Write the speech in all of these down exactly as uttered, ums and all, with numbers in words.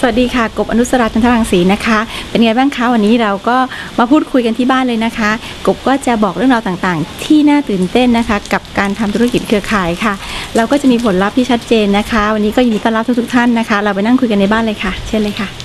วัสดีค่ะกบอนุสราจันทรังสีนะคะเป็นไงบ้างคะวันนี้เราก็มาพูดคุยกันที่บ้านเลยนะคะกบก็จะบอกเรื่องราวต่างๆที่น่าตื่นเต้นนะคะกับการทำธุรกิจเครือข่ายค่ะเราก็จะมีผลลัพธ์ที่ชัดเจนนะคะวันนี้ก็ยินดีต้อนรับทุกๆท่านนะคะเราไปนั่งคุยกันในบ้านเลยค่ะเชิญเลยค่ะ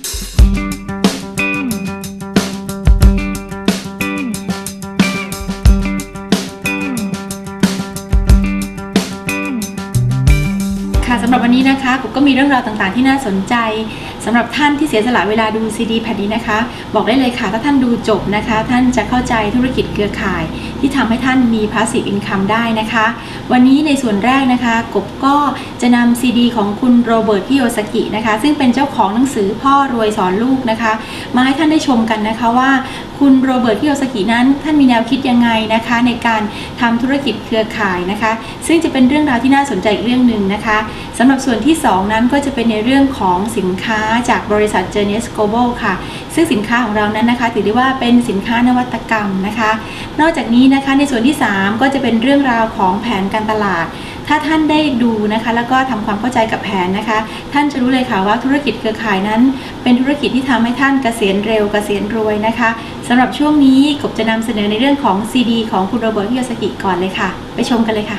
สำหรับวันนี้นะคะกบก็มีเรื่องราวต่างๆที่น่าสนใจสำหรับท่านที่เสียสละเวลาดูซีดีแผ่นนี้นะคะบอกได้เลยค่ะถ้าท่านดูจบนะคะท่านจะเข้าใจธุรกิจเครือข่ายที่ทำให้ท่านมี Passive Income ได้นะคะวันนี้ในส่วนแรกนะคะกบก็จะนำซีดีของคุณโรเบิร์ต คิโยซากินะคะซึ่งเป็นเจ้าของหนังสือพ่อรวยสอนลูกนะคะมาให้ท่านได้ชมกันนะคะว่าคุณโรเบิร์ต คิโยซากินั้นท่านมีแนวคิดยังไงนะคะในการทำธุรกิจเครือข่ายนะคะซึ่งจะเป็นเรื่องราวที่น่าสนใจอีกเรื่องหนึ่งนะคะสำหรับส่วนที่สองนั้นก็จะเป็นในเรื่องของสินค้าจากบริษัท Genius Global ค่ะซึ่งสินค้าของเรานั้นนะคะถือได้ว่าเป็นสินค้านวัตกรรมนะคะนอกจากนี้นะคะในส่วนที่สามก็จะเป็นเรื่องราวของแผนการตลาดถ้าท่านได้ดูนะคะแล้วก็ทำความเข้าใจกับแผนนะคะท่านจะรู้เลยค่ะว่าธุรกิจเครือข่ายนั้นเป็นธุรกิจที่ทำให้ท่านเกษียณเร็วเกษียณรวยนะคะสำหรับช่วงนี้กบจะนำเสนอในเรื่องของซีดีของคุณโรเบิร์ต คิโยซากิก่อนเลยค่ะไปชมกันเลยค่ะ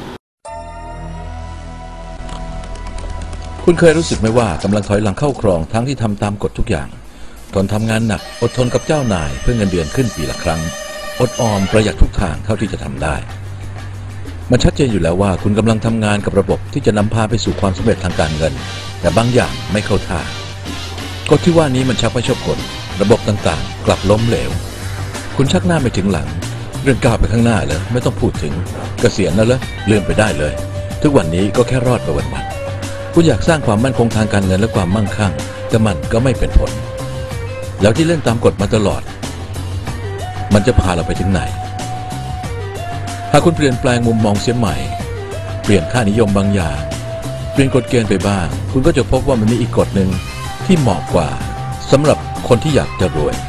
คุณเคยรู้สึกไหมว่ากำลังถอยหลังเข้าครองทั้งที่ทำตามกฎทุกอย่างทนทำงานหนักอดทนกับเจ้านายเพื่อเงินเดือนขึ้นปีละครั้งอดออมประหยัดทุกทางเท่าที่จะทำได้มันชัดเจนอยู่แล้วว่าคุณกำลังทำงานกับระบบที่จะนำพาไปสู่ความสำเร็จทางการเงินแต่บางอย่างไม่เข้าท่ากฎที่ว่านี้มันชักไม่ชอบกลระบบต่างๆกลับล้มเหลวคุณชักหน้าไม่ถึงหลังเรื่องก้าวไปข้างหน้าเลยไม่ต้องพูดถึงเกษียณแล้วเหรอลืมไปได้เลยทุกวันนี้ก็แค่รอดไปวันๆคุณอยากสร้างความมั่นคงทางการเงินและความมั่งคั่งแต่มันก็ไม่เป็นผลแล้วที่เล่นตามกฎมาตลอดมันจะพาเราไปถึงไหนหากคุณเปลี่ยนแปลงมุมมองเสียใหม่เปลี่ยนค่านิยมบางอย่างเปลี่ยนกฎเกณฑ์ไปบ้างคุณก็จะพบว่ามันมีอีกกฎหนึ่งที่เหมาะกว่าสำหรับคนที่อยากจะรวย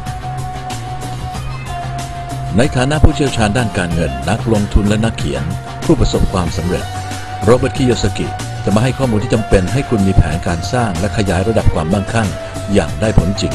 ในฐานะผู้เชี่ยวชาญด้านการเงินนักลงทุนและนักเขียนผู้ประสบความสำเร็จโรเบิร์ต คิโยซากิจะมาให้ข้อมูลที่จำเป็นให้คุณมีแผนการสร้างและขยายระดับความมั่งคั่งอย่างได้ผลจริง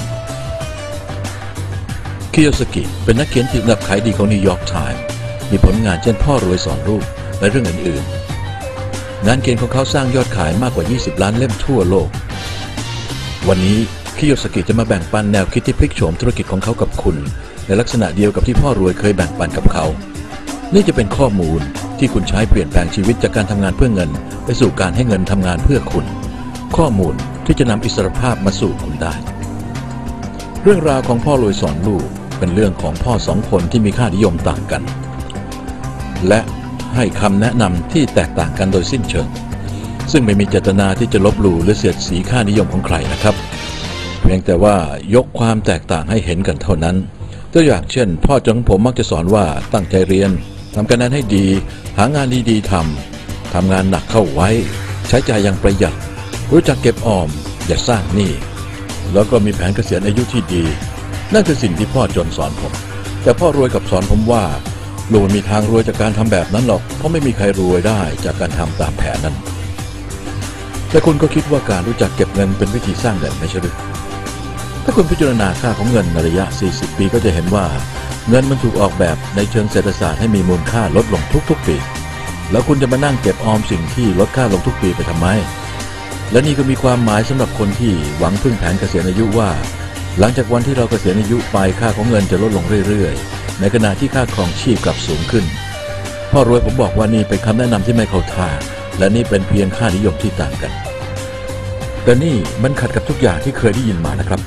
คิโยซากิเป็นนักเขียนติดอันดับขายดีของนิวยอร์กไทม์มีผลงานเช่นพ่อรวยสอนลูกและเรื่องอื่นๆงานเขียนของเขาสร้างยอดขายมากกว่ายี่สิบล้านเล่มทั่วโลกวันนี้คิโยซากิจะมาแบ่งปันแนวคิดที่พลิกโฉมธุรกิจของเขากับคุณในลักษณะเดียวกับที่พ่อรวยเคยแบ่งปันกับเขานี่จะเป็นข้อมูลที่คุณใช้เปลี่ยนแปลงชีวิตจากการทำงานเพื่อเงินไปสู่การให้เงินทำงานเพื่อคุณข้อมูลที่จะนำอิสรภาพมาสู่คุณได้เรื่องราวของพ่อรวยสอนลูกเป็นเรื่องของพ่อสองคนที่มีค่านิยมต่างกันและให้คำแนะนำที่แตกต่างกันโดยสิ้นเชิงซึ่งไม่มีเจตนาที่จะลบหลู่หรือเสียดสีค่านิยมของใครนะครับเพียงแต่ว่ายกความแตกต่างให้เห็นกันเท่านั้นตัวอย่างเช่นพ่อของผมมักจะสอนว่าตั้งใจเรียนทำการงานให้ดีหางานดีๆทำทำงานหนักเข้าไว้ใช้จ่ายอย่างประหยัดรู้จักเก็บออมอย่าสร้างหนี้แล้วก็มีแผนเกษียณอายุที่ดีนั่นคือสิ่งที่พ่อจนสอนผมแต่พ่อรวยกับสอนผมว่าลูกมีทางรวยจากการทำแบบนั้นหรอกเพราะไม่มีใครรวยได้จากการทำตามแผนนั้นแต่คุณก็คิดว่าการรู้จักเก็บเงินเป็นวิธีสร้างเงินไม่ใช่หรือถ้าคุณพิจารณาค่าของเงินในระยะสี่สิบปีก็จะเห็นว่าเงินมันถูกออกแบบในเชิงเศรษฐศาสตร์ให้มีมูลค่าลดลงทุกๆปีแล้วคุณจะมานั่งเก็บออมสิ่งที่ลดค่าลงทุกปีไปทำไมและนี่ก็มีความหมายสำหรับคนที่หวังพึ่งแผนเกษียณอายุว่าหลังจากวันที่เราเกษียณอายุไปค่าของเงินจะลดลงเรื่อยๆในขณะที่ค่าครองชีพกลับสูงขึ้นพ่อรวยผมบอกว่านี่เป็นคำแนะนำที่ไม่เข้าท่าและนี่เป็นเพียงค่านิยมที่ต่างกันแต่นี่มันขัดกับทุกอย่างที่เคยได้ยินมานะครับ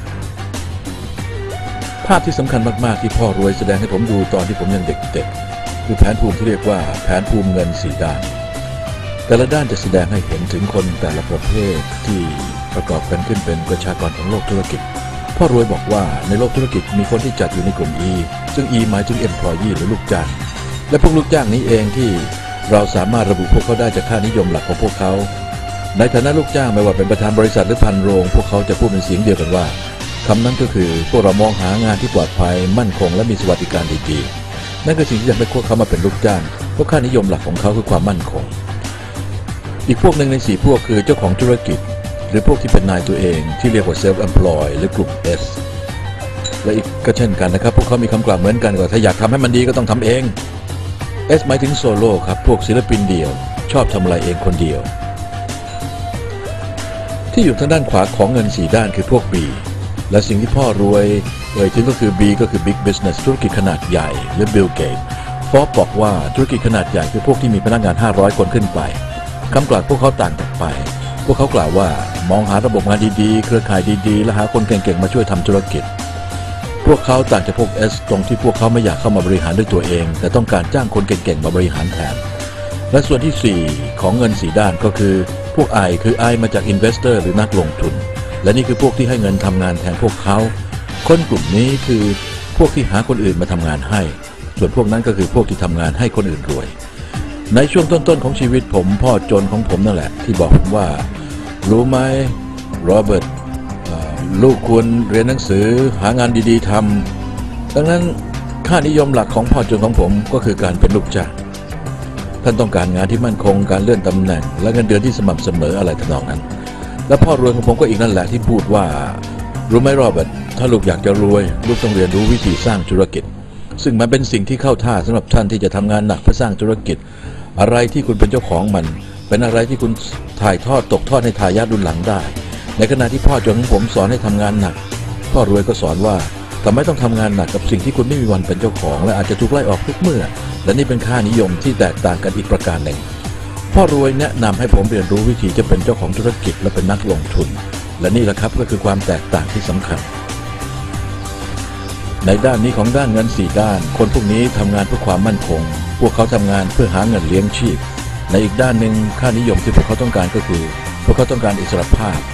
ภาพที่สำคัญมากๆที่พ่อรวยแสดงให้ผมดูตอนที่ผมยังเด็กๆคือแผนภูมิที่เรียกว่าแผนภูมิเงินสี่ด้านแต่ละด้านจะแสดงให้เห็นถึงคนแต่ละประเภทที่ประกอบกันขึ้นเป็นประชากรของโลกธุรกิจพ่อรวยบอกว่าในโลกธุรกิจมีคนที่จัดอยู่ในกลุ่ม E ซึ่ง E หมายถึง employee หรือลูกจ้างและพวกลูกจ้างนี้เองที่เราสามารถระบุพวกเขาได้จากค่านิยมหลักของพวกเขาในฐานะลูกจ้างไม่ว่าเป็นประธานบริษัทหรือพันโรงพวกเขาจะพูดเป็นเสียงเดียวกันว่าคำนั้นก็คือพวกเรามองหางานที่ปลอดภัยมั่นคงและมีสวัสดิการดีๆนั่นคือสิ่งที่ทำให้พวกเขามาเป็นลูกจ้างเพราะค่านิยมหลักของเขาคือความมั่นคงอีกพวกหนึ่งในสี่พวกคือเจ้าของธุรกิจหรือพวกที่เป็นนายตัวเองที่เรียกว่า self employed หรือกลุ่ม S และอีกก็เช่นกันนะครับพวกเขามีคำกล่าวเหมือนกันว่าถ้าอยากทำให้มันดีก็ต้องทำเอง S หมายถึงโซโล่ครับพวกศิลปินเดี่ยวชอบทำอะไรเองคนเดียวที่อยู่ทางด้านขวาของเงินสี่ด้านคือพวก B และสิ่งที่พ่อรวยเอ่ยถึงก็คือ B ก็คือ Big Business ธุรกิจขนาดใหญ่หรือ Bill Gates ฟอบบอกว่าธุรกิจขนาดใหญ่คือพวกที่มีพนักงานห้าร้อยคนขึ้นไปคำกล่าวพวกเขาต่างกันไปพวกเขากล่าวว่ามองหาระบบงานดีๆเครือข่ายดีๆและหาคนเก่งๆมาช่วยทำธุรกิจพวกเขาต่างจากพวก S ตรงที่พวกเขาไม่อยากเข้ามาบริหารด้วยตัวเองแต่ต้องการจ้างคนเก่งๆมาบริหารแทนและส่วนที่สี่ของเงินสี่ด้านก็คือพวก I คือ I มาจาก Investor หรือนักลงทุนและนี่คือพวกที่ให้เงินทำงานแทนพวกเขาคนกลุ่มนี้คือพวกที่หาคนอื่นมาทำงานให้ส่วนพวกนั้นก็คือพวกที่ทำงานให้คนอื่นรวยในช่วงต้นๆของชีวิตผมพ่อจนของผมนั่นแหละที่บอกผมว่ารู้ไหมโรเบิร์ตลูกควรเรียนหนังสือหางานดีๆทำดังนั้นค่านิยมหลักของพ่อจนของผมก็คือการเป็นลูกจ้างท่านต้องการงานที่มั่นคงการเลื่อนตำแหน่งและเงินเดือนที่สม่ำเสมออะไรทำนองนั้นและพ่อรวยของผมก็อีกนั่นแหละที่พูดว่ารู้ไหมโรเบิร์ตถ้าลูกอยากจะรวยลูกต้องเรียนรู้วิธีสร้างธุรกิจซึ่งมันเป็นสิ่งที่เข้าท่าสำหรับท่านที่จะทำงานหนักเพื่อสร้างธุรกิจอะไรที่คุณเป็นเจ้าของมันเป็นอะไรที่คุณถ่ายทอดตกทอดให้ทายาทรุ่นหลังได้ในขณะที่พ่อจนของผมสอนให้ทำงานหนักพ่อรวยก็สอนว่าแต่ไม่ต้องทำงานหนักกับสิ่งที่คุณไม่มีวันเป็นเจ้าของและอาจจะถูกไล่ออกทุกเมื่อและนี่เป็นค่านิยมที่แตกต่างกันอีกประการหนึ่งพ่อรวยแนะนำให้ผมเรียนรู้วิธีจะเป็นเจ้าของธุรกิจและเป็นนักลงทุนและนี่แหละครับก็คือความแตกต่างที่สำคัญในด้านนี้ของด้านเงินสี่ด้านคนพวกนี้ทำงานเพื่อความมั่นคงพวกเขาทำงานเพื่อหาเงินเลี้ยงชีพในอีกด้านหนึ่งค่านิยมที่พวกเขาต้องการก็คือพวกเขาต้องการอิสรภาพ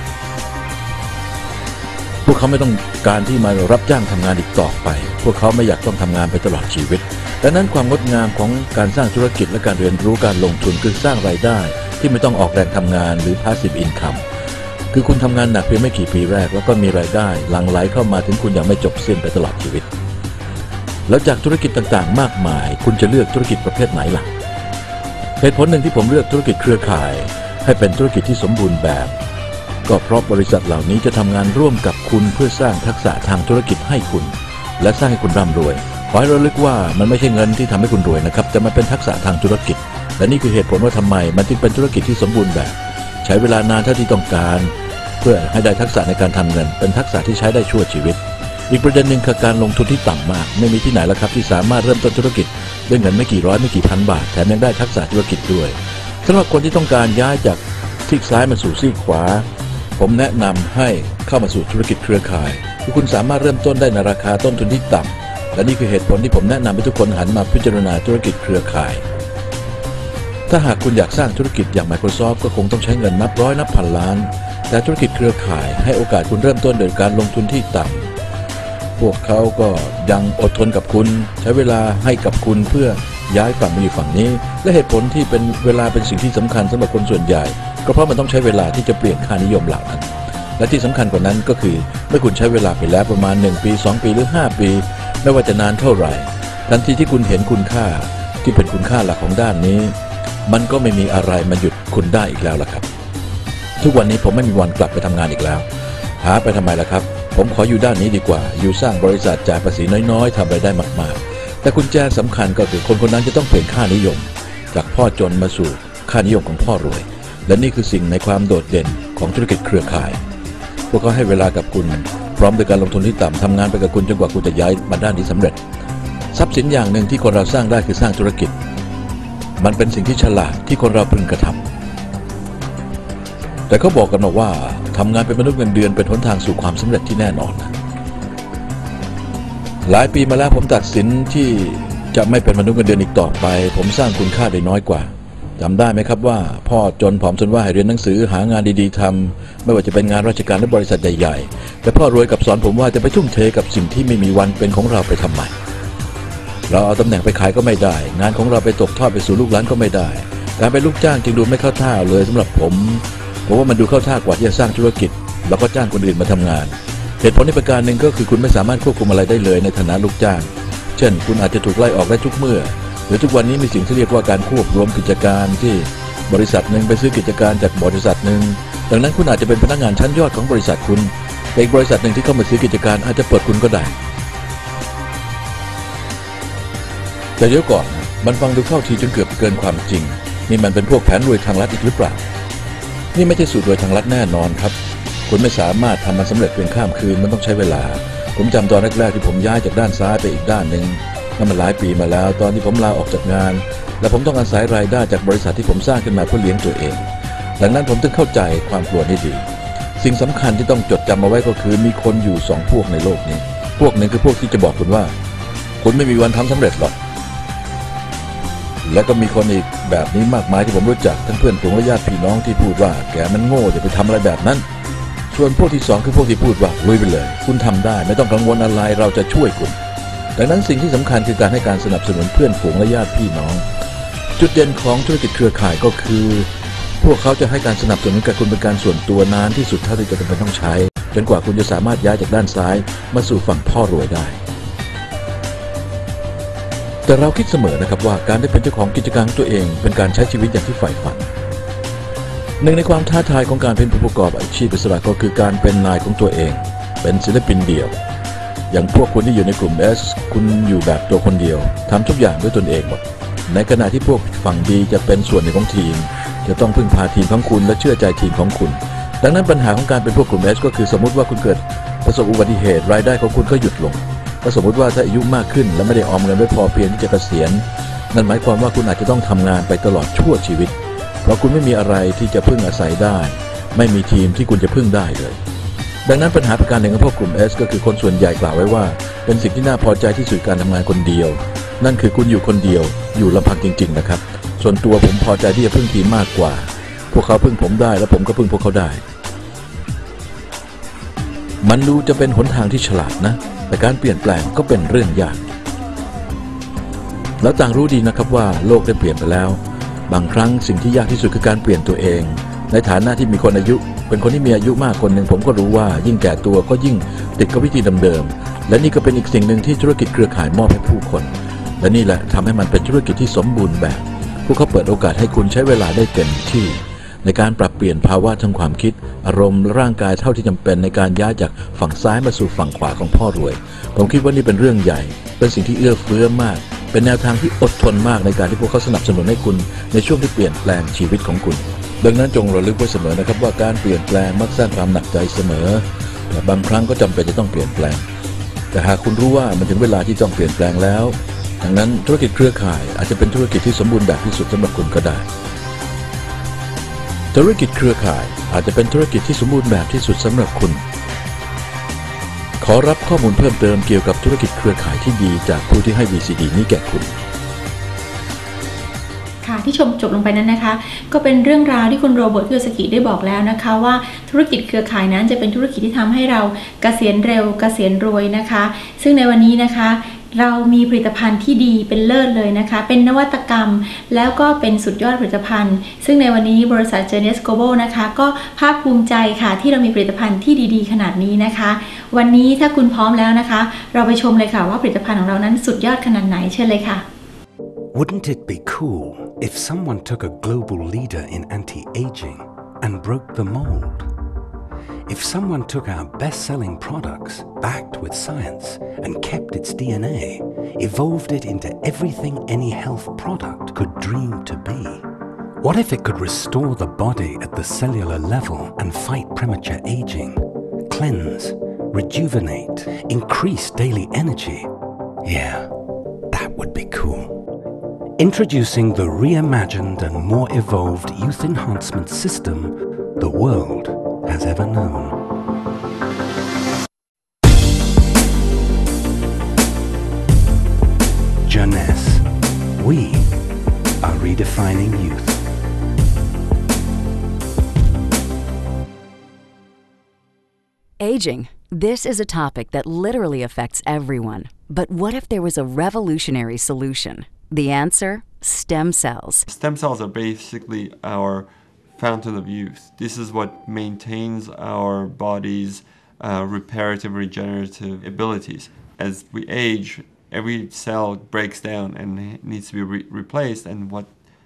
พวกเขาไม่ต้องการที่มารับจ้างทำงานอีกต่อไปพวกเขาไม่อยากต้องทำงานไปตลอดชีวิตดังนั้นความงดงามของการสร้างธุรกิจและการเรียนรู้การลงทุนคือสร้างรายได้ที่ไม่ต้องออกแรงทำงานหรือ passive income คือคุณทำงานหนักเพียงไม่กี่ปีแรกแล้วก็มีรายได้หลั่งไหลเข้ามาถึงคุณอย่างไม่จบสิ้นไปตลอดชีวิตแล้วจากธุรกิจต่างๆมากมายคุณจะเลือกธุรกิจประเภทไหนล่ะเหตุผลหนึ่งที่ผมเลือกธุรกิจเครือข่ายให้เป็นธุรกิจที่สมบูรณ์แบบก็เพราะบริษัทเหล่านี้จะทำงานร่วมกับคุณเพื่อสร้างทักษะทางธุรกิจให้คุณและสร้างให้คุณร่ำรวยขอให้ระลึกว่ามันไม่ใช่เงินที่ทำให้คุณรวยนะครับแต่มันเป็นทักษะทางธุรกิจและนี่คือเหตุผลว่าทำไมมันจึงเป็นธุรกิจที่สมบูรณ์แบบใช้เวลานานเท่าที่ต้องการเพื่อให้ได้ทักษะในการทำเงินเป็นทักษะที่ใช้ได้ชั่วชีวิตอีกประเด็นหนึ่งคือการลงทุนที่ต่ำมากไม่มีที่ไหนแล้วครับที่สามารถเริ่มต้นธุรกิจด้วยเงินไม่กี่ร้อยไม่กี่พันบาทแถมยังได้ทักษะธุรกิจด้วยสำหรับคนที่ต้องการย้ายจากซีกซ้ายมาสู่ซีกขวาผมแนะนำให้เข้ามาสู่ธุรกิจเครือข่ายที่คุณสามารถเริ่มต้นได้ในราคาต้นทุนที่ต่ำและนี่คือเหตุผลที่ผมแนะนำให้ทุกคนหันมาพิจารณาธุรกิจเครือข่ายถ้าหากคุณอยากสร้างธุรกิจอย่าง Microsoft ก็คงต้องใช้เงินนับร้อยนับพันล้านแต่ธุรกิจเครือข่ายให้โอกาสคุณเริ่มต้นโดยการลงทุนที่ต่ำพวกเขาก็ยังอดทนกับคุณใช้เวลาให้กับคุณเพื่อย้ายฝั่งมาอยู่ฝั่งนี้และเหตุผลที่เป็นเวลาเป็นสิ่งที่สำคัญสำหรับคนส่วนใหญ่ก็เพราะมันต้องใช้เวลาที่จะเปลี่ยนค่านิยมเหล่านั้นและที่สำคัญกว่านั้นก็คือเมื่อคุณใช้เวลาไปแล้วประมาณหนึ่งปีสองปีหรือห้าปีไม่ว่าจะนานเท่าไหร่ทันทีที่คุณเห็นคุณค่าที่เป็นคุณค่าหลักของด้านนี้มันก็ไม่มีอะไรมาหยุดคุณได้อีกแล้วล่ะครับทุกวันนี้ผมไม่มีวันกลับไปทำงานอีกแล้วหาไปทำไมล่ะครับผมขออยู่ด้านนี้ดีกว่าอยู่สร้างบริษัทจ่ายภาษีน้อยๆทำรายได้มากๆแต่กุญแจสำคัญก็คือคนคนนั้นจะต้องเปลี่ยนค่านิยมจากพ่อจนมาสู่ค่านิยมของพ่อรวยและนี่คือสิ่งในความโดดเด่นของธุรกิจเครือข่ายพวกเขาให้เวลากับคุณพร้อมด้วยการลงทุนที่ต่ำทำงานไปกับคุณจนกว่าคุณจะย้ายมาด้านนี้สำเร็จทรัพย์สินอย่างหนึ่งที่คนเราสร้างได้คือสร้างธุรกิจมันเป็นสิ่งที่ฉลาดที่คนเราพึงกระทำแต่เขาบอกกันมาว่าทำงานเป็นมนุษย์เงินเดือนเป็นหนทางสู่ความสำเร็จที่แน่นอนหลายปีมาแล้วผมตัดสินที่จะไม่เป็นมนุษย์เงินเดือนอีกต่อไปผมสร้างคุณค่าได้น้อยกว่าจำได้ไหมครับว่าพ่อจนผอมจนว่าให้เรียนหนังสือหางานดีๆทำไม่ว่าจะเป็นงานราชการหรือบริษัทใหญ่ๆแต่พ่อรวยกับสอนผมว่าจะไปทุ่มเทกับสิ่งที่ไม่มีวันเป็นของเราไปทำไมเราเอาตำแหน่งไปขายก็ไม่ได้งานของเราไปตกทอดไปสู่ลูกหลานก็ไม่ได้การเป็นลูกจ้างจึงดูไม่เข้าท่าเลยสำหรับผมผมว่ามันดูเข้าท่ากว่าที่จะสร้างธุรกิจแล้วก็จ้างคนอื่นมาทำงานเหตุผลในประการหนึ่งก็คือคุณไม่สามารถควบคุมอะไรได้เลยในฐานะลูกจ้างเช่นคุณอาจจะถูกไล่ออกได้ทุกเมื่อหรือทุกวันนี้มีสิ่งที่เรียกว่าการควบรวมกิจการที่บริษัทหนึ่งไปซื้อกิจการจากบริษัทหนึ่งดังนั้นคุณอาจจะเป็นพนักงานชั้นยอดของบริษัทคุณแต่อีกบริษัทหนึ่งที่เข้ามาซื้อกิจการอาจจะเปิดคุณก็ได้แต่เดี๋ยวก่อนนะมันฟังดูเข้าทีจนเกือบเกินความจริงนี่มันเป็นพวกแผนรวยทางลัดอีกหรือเปล่านี่ไม่ใช่สูตรรวยทางลัดแน่นอนครับคุณไม่สามารถทำมันสำเร็จเพียงข้ามคืนมันต้องใช้เวลาผมจำตอนแรกๆที่ผมย้ายจากด้านซ้ายไปอีกด้านหนึ่งนั่นมันหลายปีมาแล้วตอนที่ผมลาออกจากงานและผมต้องอาศัยรายได้จากบริษัทที่ผมสร้างขึ้นมาเพื่อเลี้ยงตัวเองดังนั้นผมถึงเข้าใจความกลัวนี้ดีสิ่งสำคัญที่ต้องจดจำเอาไว้ก็คือมีคนอยู่สองพวกในโลกนี้พวกหนึ่งคือพวกที่จะบอกคุณว่าคุณไม่มีวันทำสำเร็จหรอกและก็มีคนอีกแบบนี้มากมายที่ผมรู้จักทั้งเพื่อนฝูงและญาติพี่น้องที่พูดว่าแกมันโง่อย่าไปทำอะไรแบบนั้นส่วนพวกที่สองคือพวกที่พูดว่าลุยไปเลยคุณทำได้ไม่ต้องกังวลอะไรเราจะช่วยคุณดังนั้นสิ่งที่สำคัญคือการให้การสนับสนุนเพื่อนฝูงและญาติพี่น้องจุดเด่นของธุรกิจเครือข่ายก็คือพวกเขาจะให้การสนับสนุนกับคุณเป็นการส่วนตัวนานที่สุดเท่าที่จะเป็นต้องใช้จนกว่าคุณจะสามารถย้ายจากด้านซ้ายมาสู่ฝั่งพ่อรวยได้แต่เราคิดเสมอนะครับว่าการได้เป็นเจ้าของกิจการตัวเองเป็นการใช้ชีวิตอย่างที่ใฝ่ฝันหนึ่งในความท้าทายของการเป็นผู้ประกอบอาชีพอิสระก็คือการเป็นนายของตัวเองเป็นศิลปินเดี่ยวอย่างพวกคุณที่อยู่ในกลุ่ม S คุณอยู่แบบตัวคนเดียวทำทุกอย่างด้วยตนเองหมดในขณะที่พวกฝั่ง B จะเป็นส่วนหนึ่งของทีมจะต้องพึ่งพาทีมของคุณและเชื่อใจทีมของคุณดังนั้นปัญหาของการเป็นพวกกลุ่ม S ก็คือสมมติว่าคุณเกิดประสบอุบัติเหตุรายได้ของคุณก็หยุดลงก็สมมติว่าถ้าอายุมากขึ้นและไม่ได้ออมเงินไว้พอเพียงที่จะเกษียณนั่นหมายความว่าคุณอาจจะต้องทำงานไปตลอดชั่วชีวิตเพราะคุณไม่มีอะไรที่จะพึ่งอาศัยได้ไม่มีทีมที่คุณจะพึ่งได้เลยดังนั้นปัญหาประการหนึ่งของพวกกลุ่ม S ก็คือคนส่วนใหญ่กล่าวไว้ว่าเป็นสิ่งที่น่าพอใจที่สุดการทำงานคนเดียวนั่นคือคุณอยู่คนเดียวอยู่ลำพังจริงๆนะครับส่วนตัวผมพอใจที่จะพึ่งทีมมากกว่าพวกเขาพึ่งผมได้และผมก็พึ่งพวกเขาได้มันดูจะเป็นหนทางที่ฉลาดนะแต่การเปลี่ยนแปลงก็เป็นเรื่องยากแล้วต่างรู้ดีนะครับว่าโลกได้เปลี่ยนไปแล้วบางครั้งสิ่งที่ยากที่สุดคือการเปลี่ยนตัวเองในฐานะที่มีคนอายุเป็นคนที่มีอายุมากคนหนึ่งผมก็รู้ว่ายิ่งแก่ตัวก็ยิ่งติดกับวิธีเดิมๆและนี่ก็เป็นอีกสิ่งหนึ่งที่ธุรกิจเครือข่ายมอบให้ผู้คนและนี่แหละทำให้มันเป็นธุรกิจที่สมบูรณ์แบบพวกเขาเปิดโอกาสให้คุณใช้เวลาได้เต็มที่ในการปรับเปลี่ยนภาวะทางความคิดอารมณ์ร่างกายเท่าที่จำเป็นในการย้ายจากฝั่งซ้ายมาสู่ฝั่งขวาของพ่อรวยผมคิดว่านี่เป็นเรื่องใหญ่เป็นสิ่งที่เอื้อเฟื้อมากเป็นแนวทางที่อดทนมากในการที่พวกเขาสนับสนุนให้คุณในช่วงที่เปลี่ยนแปลงชีวิตของคุณดังนั้นจงระลึกไว้เสมอนะครับว่าการเปลี่ยนแปลงมักสร้างความหนักใจเสมอแต่บางครั้งก็จำเป็นจะต้องเปลี่ยนแปลงแต่หากคุณรู้ว่ามันถึงเวลาที่ต้องเปลี่ยนแปลงแล้วดังนั้นธุรกิจเครือข่ายอาจจะเป็นธุรกิจที่สมบูรณ์แบบที่สุดสำหรับคุณก็ได้ธุรกิจเครือข่ายอาจจะเป็นธุรกิจที่สมบูรณ์แบบที่สุดสำหรับคุณขอรับข้อมูลเพิ่มเติมเกี่ยวกับธุรกิจเครือข่ายที่ดีจากผู้ที่ให้ วี ซี ดี นี้แก่คุณค่ะที่ชมจบลงไปนั้นนะคะก็เป็นเรื่องราวที่คุณโรเบิร์ต คิโยซากิได้บอกแล้วนะคะว่าธุรกิจเครือข่ายนั้นจะเป็นธุรกิจที่ทำให้เราเกษียณเร็วเกษียณรวยนะคะซึ่งในวันนี้นะคะเรามีผลิตภัณฑ์ที่ดีเป็นเลิศเลยนะคะเป็นนวัตกรรมแล้วก็เป็นสุดยอดผลิตภัณฑ์ซึ่งในวันนี้บริษัท Genius Global นะคะก็ภาคภูมิใจค่ะที่เรามีผลิตภัณฑ์ที่ดีๆขนาดนี้นะคะวันนี้ถ้าคุณพร้อมแล้วนะคะเราไปชมเลยค่ะว่าผลิตภัณฑ์ของเรานั้นสุดยอดขนาดไหนเชิญเลยค่ะ Wouldn't it be cool if someone took a global leader in anti-aging and broke the mold? If someone took our best-selling products, backed with science, and kept its D N A, evolved it into everything any health product could dream to be? What if it could restore the body at the cellular level and fight premature aging, cleanse, rejuvenate, increase daily energy? Yeah, that would be cool. Introducing the reimagined and more evolved youth enhancement system the world has ever known. Jeunesse. We are redefining youth. Aging. This is a topic that literally affects everyone. But what if there was a revolutionary solution? The answer? Stem cells. Stem cells are basically our fountain of youth. This is what maintains our body's uh, reparative, regenerative abilities. As we age, every cell breaks down and needs to be re replaced, and what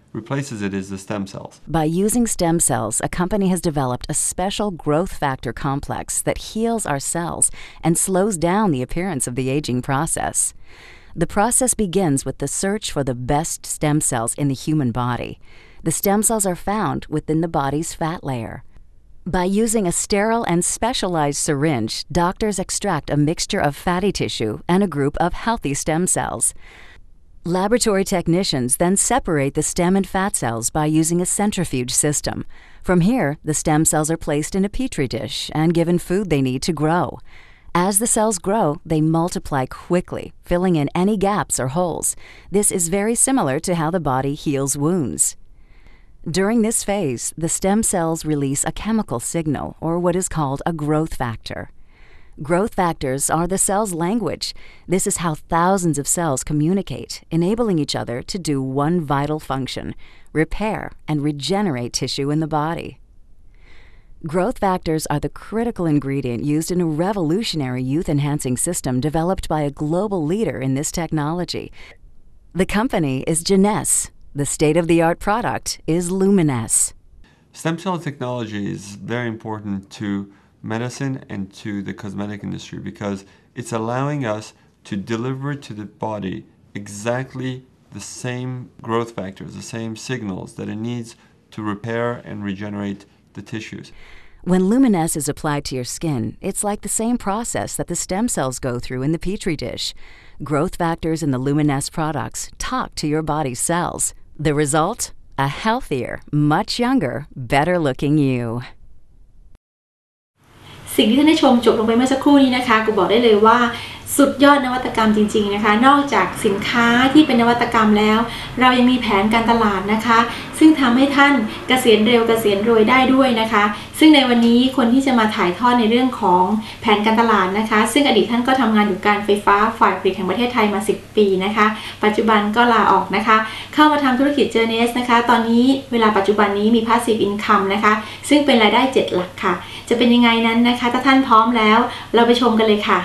replaces it is the stem cells. By using stem cells, a company has developed a special growth factor complex that heals our cells and slows down the appearance of the aging process. The process begins with the search for the best stem cells in the human body. The stem cells are found within the body's fat layer. By using a sterile and specialized syringe, doctors extract a mixture of fatty tissue and a group of healthy stem cells. Laboratory technicians then separate the stem and fat cells by using a centrifuge system. From here, the stem cells are placed in a petri dish and given food they need to grow. As the cells grow, they multiply quickly, filling in any gaps or holes. This is very similar to how the body heals wounds. During this phase, the stem cells release a chemical signal, or what is called a growth factor. Growth factors are the cell's language. This is how thousands of cells communicate, enabling each other to do one vital function: repair and regenerate tissue in the body. Growth factors are the critical ingredient used in a revolutionary youth-enhancing system developed by a global leader in this technology. The company is Genes. The state-of-the-art product is Luminesce. Stem cell technology is very important to medicine and to the cosmetic industry because it's allowing us to deliver to the body exactly the same growth factors, the same signals that it needs to repair and regenerate the tissues. When Luminesce is applied to your skin, it's like the same process that the stem cells go through in the petri dish. Growth factors in the Luminesce products talk to your body's cells. The result? A healthier, much younger, better-looking you. สิ่งที่ท่านได้ชมจบลงไปเมื่อสักครู่นี้นะคะกูบอกได้เลยว่าสุดยอดนวัตกรรมจริงๆนะคะนอกจากสินค้าที่เป็นนวัตกรรมแล้วเรายังมีแผนการตลาดนะคะซึ่งทำให้ท่านเกษียณเร็วเกษียณรวยได้ด้วยนะคะซึ่งในวันนี้คนที่จะมาถ่ายทอดในเรื่องของแผนการตลาดนะคะซึ่งอดีตท่านก็ทำงานอยู่การไฟฟ้าฝ่ายผลิตแห่งประเทศไทยมาสิบปีนะคะปัจจุบันก็ลาออกนะคะเข้ามาทำธุรกิจเจอเนสนะคะตอนนี้เวลาปัจจุบันนี้มี Passive Income นะคะซึ่งเป็นรายได้เจ็ดหลักค่ะจะเป็นยังไงนั้นนะคะถ้าท่านพร้อมแล้วเราไปชมกันเลยค่ะ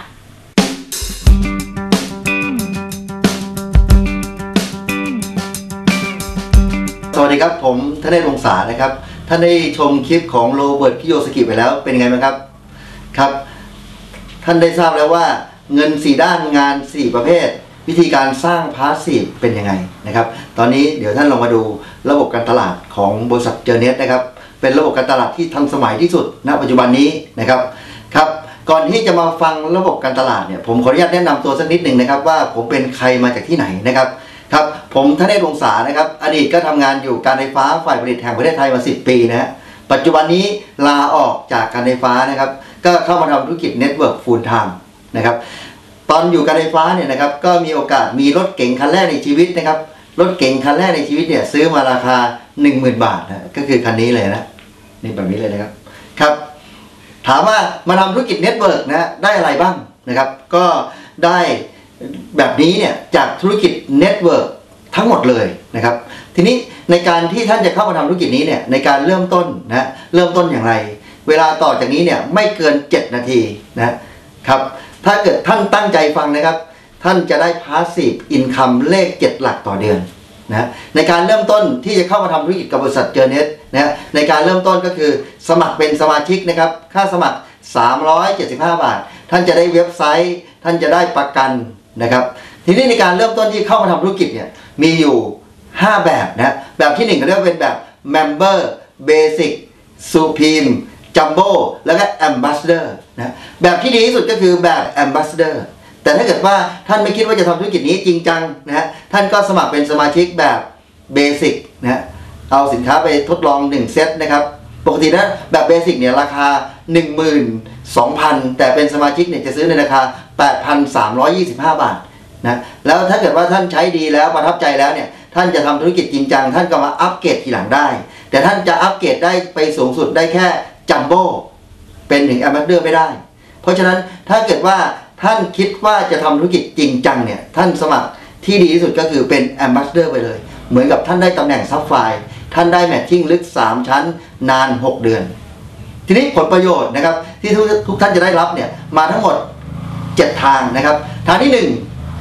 สวัสดีครับผมธเนศ วงศานะครับท่านได้ชมคลิปของโรเบิร์ต คิโยสกิไปแล้วเป็นไงบ้างครับครับท่านได้ทราบแล้วว่าเงินสี่ด้านงานสี่ประเภทวิธีการสร้างพาสซีฟเป็นยังไงนะครับตอนนี้เดี๋ยวท่านลองมาดูระบบการตลาดของบริษัทเจอเน็ตนะครับเป็นระบบการตลาดที่ทันสมัยที่สุดณปัจจุบันนี้นะครับครับก่อนที่จะมาฟังระบบการตลาดเนี่ยผมขออนุญาตแนะนำตัวสักนิดหนึ่งนะครับว่าผมเป็นใครมาจากที่ไหนนะครับครับผมธเนศ วงศานะครับอดีตก็ทำงานอยู่การไฟฟ้าฝ่ายผลิตแห่งประเทศไทยมาสิบปีนะฮะปัจจุบันนี้ลาออกจากการไฟฟ้านะครับก็เข้ามาทำธุรกิจเน็ตเวิร์กฟูลไทม์นะครับตอนอยู่การไฟฟ้าเนี่ยนะครับก็มีโอกาสมีรถเก๋งคันแรกในชีวิตนะครับรถเก๋งคันแรกในชีวิตเนี่ยซื้อมาราคา หนึ่งหมื่น บาทนะก็คือคันนี้เลยนะนี่แบบนี้เลยนะครับครับถามว่ามาทำธุรกิจเน็ตเวิร์กนะได้อะไรบ้างนะครับก็ได้แบบนี้เนี่ยจากธุรกิจเน็ตเวิร์กทั้งหมดเลยนะครับทีนี้ในการที่ท่านจะเข้ามาทำธุรกิจนี้เนี่ยในการเริ่มต้นนะเริ่มต้นอย่างไรเวลาต่อจากนี้เนี่ยไม่เกินเจ็ดนาทีนะครับถ้าเกิดท่านตั้งใจฟังนะครับท่านจะได้ Passive Income เลขเจ็ดหลักต่อเดือนนะในการเริ่มต้นที่จะเข้ามาทำธุรกิจกับบริษัทเจอเน็ตนะในการเริ่มต้นก็คือสมัครเป็นสมาชิกนะครับค่าสมัครสามร้อยเจ็ดสิบห้าบาทท่านจะได้เว็บไซต์ท่านจะได้ประกันนะครับทีนี้ในการเริ่มต้นที่เข้ามาทำธุรกิจเนี่ยมีอยู่ห้าแบบนะแบบที่หนึ่งก็เรียกว่าเป็นแบบ Member Basic Supreme Jumbo แล้วก็ Ambassador นะแบบที่ดีที่สุดก็คือแบบ Ambassador แต่ถ้าเกิดว่าท่านไม่คิดว่าจะทำธุรกิจนี้จริงจังนะฮะท่านก็สมัครเป็นสมาชิกแบบ Basic นะเอาสินค้าไปทดลองหนึ่งเซตนะครับปกตินะแบบ Basic เนี่ยราคา หนึ่งหมื่นสองพัน แต่เป็นสมาชิกเนี่ยจะซื้อในราคา แปดพันสามร้อยยี่สิบห้า บาทนะแล้วถ้าเกิดว่าท่านใช้ดีแล้วประทับใจแล้วเนี่ยท่านจะทำธุรกิจจริงจังท่านก็มาอัปเกรดทีหลังได้แต่ท่านจะอัปเกรดได้ไปสูงสุดได้แค่จัมโบ้เป็นถึงแอมบาสเดอร์ไม่ได้เพราะฉะนั้นถ้าเกิดว่าท่านคิดว่าจะทำธุรกิจจริงจังเนี่ยท่านสมัครที่ดีที่สุดก็คือเป็นแอมบาสเดอร์ไปเลยเหมือนกับท่านได้ตำแหน่งซับไฟล์ท่านได้แมทชิ่งลึกสามชั้นนานหกเดือนทีนี้ผลประโยชน์นะครับที่ทุกทุกท่านจะได้รับเนี่ยมาทั้งหมดเจ็ดทางนะครับทางที่หนึ่ง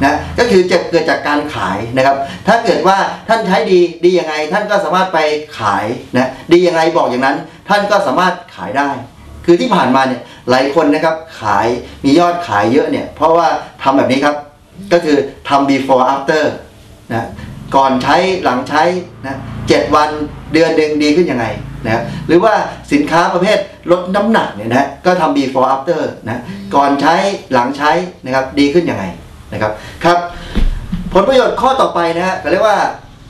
นะก็คือจะเกิดจากการขายนะครับถ้าเกิดว่าท่านใช้ดีดียังไงท่านก็สามารถไปขายนะดียังไงบอกอย่างนั้นท่านก็สามารถขายได้คือที่ผ่านมาเนี่ยหลายคนนะครับขายมียอดขายเยอะเนี่ยเพราะว่าทำแบบนี้ครับก็คือทำ before after นะก่อนใช้หลังใช้นะเจ็ดวันเดือนหนึ่งดีขึ้นยังไงนะหรือว่าสินค้าประเภทลดน้ำหนักเนี่ยนะก็ทำ before after นะก่อนใช้หลังใช้นะครับดีขึ้นยังไงนะครับครับผลประโยชน์ข้อต่อไปนะฮะก็เรียกว่า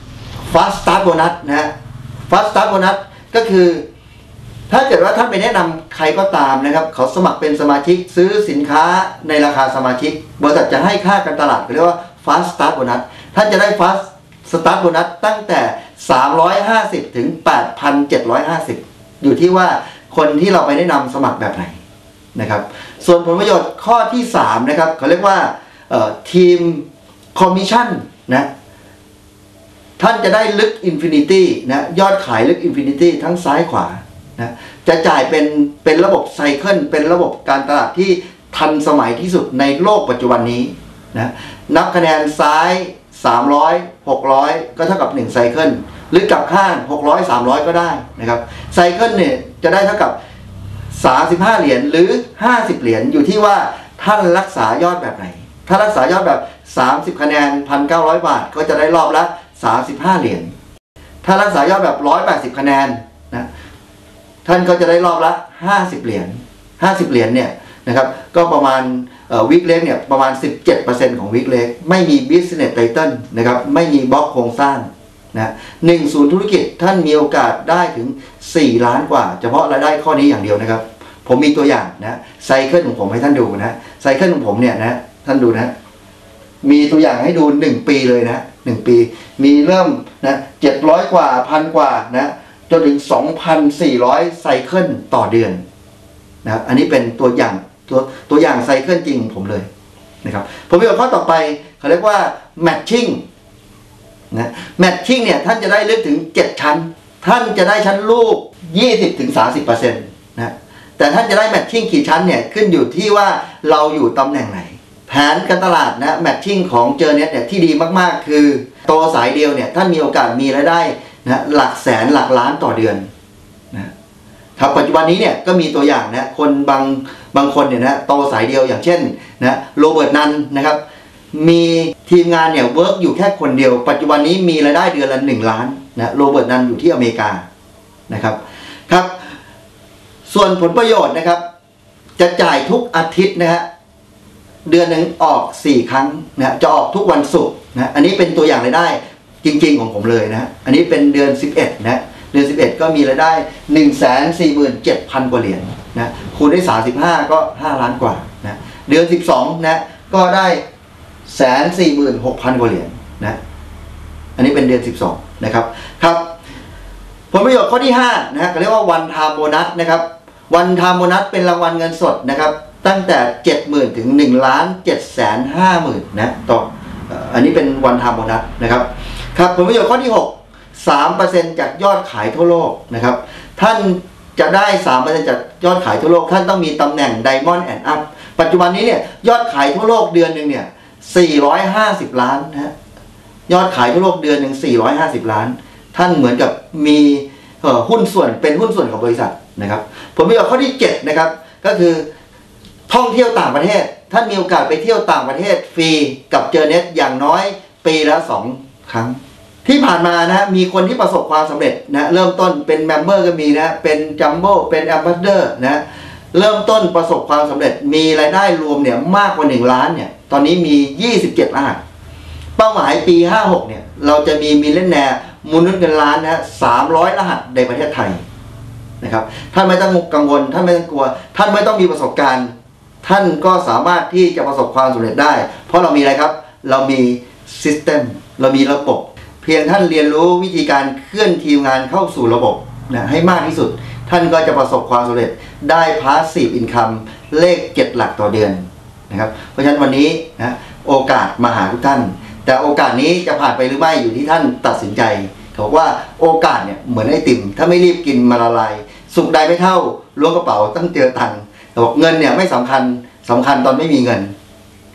fast start bonus นะฮะ fast start bonus ก็คือถ้าเกิดว่าท่านไปแนะนำใครก็ตามนะครับเขาสมัครเป็นสมาชิกซื้อสินค้าในราคาสมาชิกบริษัทจะให้ค่าการตลาดเรียกว่า fast start bonus ท่านจะได้ fast start bonus ตั้งแต่สามร้อยห้าสิบถึง แปดพันเจ็ดร้อยห้าสิบ อยู่ที่ว่าคนที่เราไปแนะนำสมัครแบบไหนนะครับส่วนผลประโยชน์ข้อที่สามนะครับเขาเรียกว่าทีมคอมมิชชั่นนะท่านจะได้ลึกอินฟินิตี้นะยอดขายลึกอินฟินิตี้ทั้งซ้ายขวานะจะจ่ายเป็นเป็นระบบไซเคิลเป็นระบบการตลาดที่ทันสมัยที่สุดในโลกปัจจุบันนี้นะนับคะแนนซ้ายสามร้อย หกร้อยก็เท่ากับหนึ่งไซเคิลหรือกลับข้างหกร้อย สามร้อยก็ได้นะครับไซเคิลเนี่ยจะได้เท่ากับสามสิบห้าเหรียญหรือห้าสิบเหรียญอยู่ที่ว่าท่านรักษายอดแบบไหนถ้ารักษายอดแบบสามสิบคะแนน หนึ่งพันเก้าร้อย บาทก็จะได้รอบละสามสิบห้าเหรียญถ้ารักษายอดแบบหนึ่งร้อยแปดสิบคะแนนนะท่านก็จะได้รอบละห้าสิบเหรียญห้าสิบเหรียญเนี่ยนะครับก็ประมาณวิกเล็กเนี่ยประมาณ สิบเจ็ดเปอร์เซ็นต์ ของวิกเล็กไม่มี business title นะครับไม่มีบล็อกโครงสร้างนะหนึ่งศูนย์ธุรกิจท่านมีโอกาสได้ถึงสี่ล้านกว่าเฉพาะรายได้ข้อนี้อย่างเดียวนะครับผมมีตัวอย่างนะไซเคิลของผมให้ท่านดูนะไซเคิลของผมเนี่ยนะท่านดูนะมีตัวอย่างให้ดูหนึ่งปีเลยนะหนึ่งปีมีเริ่มนะเจ็ดร้อยกว่าพันกว่านะจนถึง สองพันสี่ร้อย ไซเคิลต่อเดือนนะอันนี้เป็นตัวอย่างตัวตัวอย่างไซเคิลจริงของผมเลยนะครับผมมีข้อต่อไปเขาเรียกว่า matching นะ matching เนี่ยท่านจะได้ลึกถึงเจ็ดชั้นท่านจะได้ชั้นลูก ยี่สิบถึงสามสิบเปอร์เซ็นต์ นะแต่ท่านจะได้ matching กี่ชั้นเนี่ยขึ้นอยู่ที่ว่าเราอยู่ตำแหน่งไหนแผนการตลาดนะ matching ของ Journet เนี่ยที่ดีมากๆคือโตสายเดียวเนี่ยท่านมีโอกาสมีรายได้นะหลักแสนหลักล้านต่อเดือนนะครับปัจจุบันนี้เนี่ยก็มีตัวอย่างนะคนบางบางคนเนี่ยนะโตสายเดียวอย่างเช่นนะโรเบิร์ตนันนะครับมีทีมงานเนี่ยเวิร์กอยู่แค่คนเดียวปัจจุบันนี้มีรายได้เดือนละหนึ่งล้านนะโรเบิร์ตนันอยู่ที่อเมริกานะครับครับส่วนผลประโยชน์นะครับจะจ่ายทุกอาทิตย์นะฮะเดือนหนึ่งออกสี่ครั้งนะจะออกทุกวันศุกร์นะอันนี้เป็นตัวอย่างรายได้จริงๆของผมเลยนะอันนี้เป็นเดือนสิบเอ็ดนะเดือนสิบเอ็ดก็มีรายได้ หนึ่งแสนสี่หมื่นเจ็ดพัน กว่าเหรียญนะคูณได้สามสิบห้าก็ห้าล้านกว่านะเดือนสิบสองนะก็ได้ หนึ่งแสนสี่หมื่นหกพัน กว่าเหรียญนะอันนี้เป็นเดือนสิบสองนะครับครับผลประโยชน์ข้อที่ห้านะก็เรียกว่าวันไทม์โบนัสนะครับวันไทม์โบนัสเป็นรางวัลเงินสดนะครับตั้งแต่ เจ็ดหมื่น ถึง หนึ่งล้านเจ็ดแสนห้าหมื่น นะต่ออันนี้เป็นวันไทม์โบนัสนะครับครับผลประโยชน์ข้อที่หก สามเปอร์เซ็นต์ จากยอดขายทั่วโลกนะครับท่านจะได้ สามเปอร์เซ็นต์ จากยอดขายทั่วโลกท่านต้องมีตำแหน่ง Diamond and Up ปัจจุบันนี้เนี่ยยอดขายทั่วโลกเดือนหนึ่งเนี่ยสี่ร้อยห้าสิบล้านนะฮะยอดขายทั่วโลกเดือนหนึ่งสี่ร้อยห้าสิบล้านท่านเหมือนกับมีหุ้นส่วนเป็นหุ้นส่วนของบริษัทนะครับผลประโยชน์ข้อที่เจ็ดนะครับก็คือท่องเที่ยวต่างประเทศท่านมีโอกาสไปเที่ยวต่างประเทศฟรีกับ Journet อย่างน้อยปีละสองครั้งที่ผ่านมานะมีคนที่ประสบความสำเร็จนะเริ่มต้นเป็นเมมเบอร์ก็มีนะเป็นจัมโบ้เป็นแอมบาสเดอร์นะเริ่มต้นประสบความสำเร็จมีรายได้รวมเนี่ยมากกว่าหนึ่งล้านเนี่ยตอนนี้มียี่สิบเจ็ดรหัสเป้าหมายปีห้าหกเนี่ยเราจะมีมิลเลนแนร์มูลนุษย์เงินล้านนะสามร้อยรหัสในประเทศไทยนะครับท่านไม่ต้องกังวลท่านไม่ต้องกลัวท่านไม่ต้องมีประสบการณ์ท่านก็สามารถที่จะประสบความสำเร็จได้เพราะเรามีอะไรครับเรามีซิสเต็มเรามีระบบเพียงท่านเรียนรู้วิธีการเคลื่อนทีมงานเข้าสู่ระบบนะให้มากที่สุดท่านก็จะประสบความสำเร็จได้พาสซีฟอินคัมเลขเจ็ดหลักต่อเดือนนะครับเพราะฉะนั้นวันนี้นะโอกาสมาหาทุกท่านแต่โอกาสนี้จะผ่านไปหรือไม่อยู่ที่ท่านตัดสินใจเขาบอกว่าโอกาสเนี่ยเหมือนไอติมถ้าไม่รีบกินมาละลายสุกใดไม่เท่าล้วงกระเป๋าต้องเจอตังค์แต่บอกเงินเนี่ยไม่สำคัญสำคัญตอนไม่มีเงิน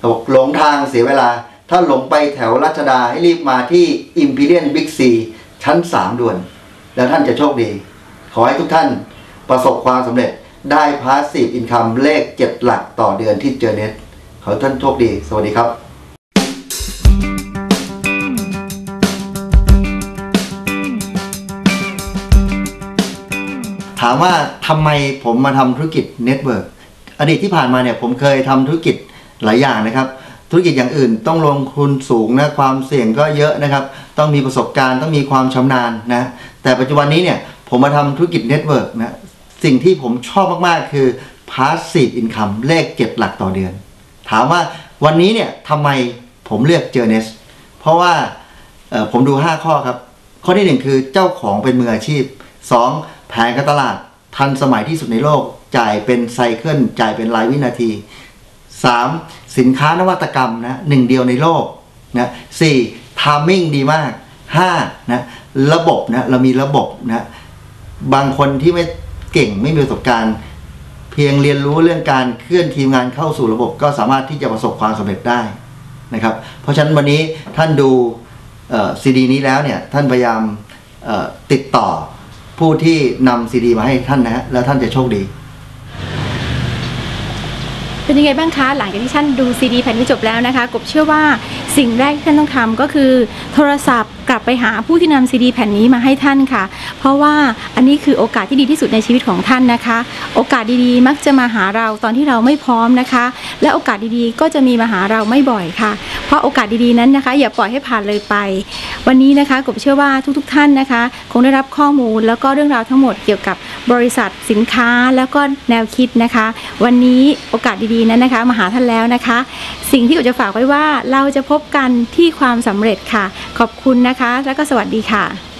บอกหลงทางเสียเวลาถ้าหลงไปแถวรัชดาให้รีบมาที่ Imperial Big C ชั้นสามด่วนแล้วท่านจะโชคดีขอให้ทุกท่านประสบความสำเร็จได้ Passive Income เลขเจ็ดหลักต่อเดือนที่ Journet ขอให้ท่านโชคดีสวัสดีครับถามว่าทำไมผมมาทำธุรกิจเน็ตเวิร์กอดีตที่ผ่านมาเนี่ยผมเคยทำธุรกิจหลายอย่างนะครับธุรกิจอย่างอื่นต้องลงทุนสูงนะความเสี่ยงก็เยอะนะครับต้องมีประสบการณ์ต้องมีความชำนาญนะแต่ปัจจุบันนี้เนี่ยผมมาทำธุรกิจเน็ตเวิร์กนะสิ่งที่ผมชอบมากๆคือ Passive Income เลขเจ็ดหลักต่อเดือนถามว่าวันนี้เนี่ยทำไมผมเลือก Journet เพราะว่าผมดูห้าข้อครับข้อที่หนึ่งคือเจ้าของเป็นมืออาชีพสองแผนการตลาดทันสมัยที่สุดในโลกจ่ายเป็นไซเคิลจ่ายเป็นรายวินาทีสามสินค้านวัตกรรมนะหนึ่งเดียวในโลกนะสี่ทามมิ่งดีมากห้านะระบบนะเรามีระบบนะบางคนที่ไม่เก่งไม่มีประสบการณ์เพียงเรียนรู้เรื่องการเคลื่อนทีมงานเข้าสู่ระบบก็สามารถที่จะประสบความสำเร็จได้นะครับเพราะฉะนั้นวันนี้ท่านดูซีดีนี้แล้วเนี่ยท่านพยายามติดต่อผู้ที่นำซีดีมาให้ท่านนะฮะแล้วท่านจะโชคดีเป็นยังไงบ้างคะหลังจากที่ท่านดูซีดีแผ่นนี้จบแล้วนะคะกบเชื่อว่าสิ่งแรกที่ท่านต้องทำก็คือโทรศัพท์กลับไปหาผู้ที่นำซีดีแผ่นนี้มาให้ท่านค่ะเพราะว่าอันนี้คือโอกาสที่ดีที่สุดในชีวิตของท่านนะคะโอกาสดีๆมักจะมาหาเราตอนที่เราไม่พร้อมนะคะและโอกาสดีๆก็จะมีมาหาเราไม่บ่อยค่ะเพราะโอกาสดีๆนั้นนะคะอย่าปล่อยให้ผ่านเลยไปวันนี้นะคะกบเชื่อว่าทุกๆท่านนะคะคงได้รับข้อมูลแล้วก็เรื่องราวทั้งหมดเกี่ยวกับบริษัทสินค้าแล้วก็แนวคิดนะคะวันนี้โอกาสดีๆนั้นนะคะมาหาท่านแล้วนะคะสิ่งที่กบจะฝากไว้ว่าเราจะพบกันที่ความสำเร็จค่ะขอบคุณนะคะแล้วก็สวัสดีค่ะ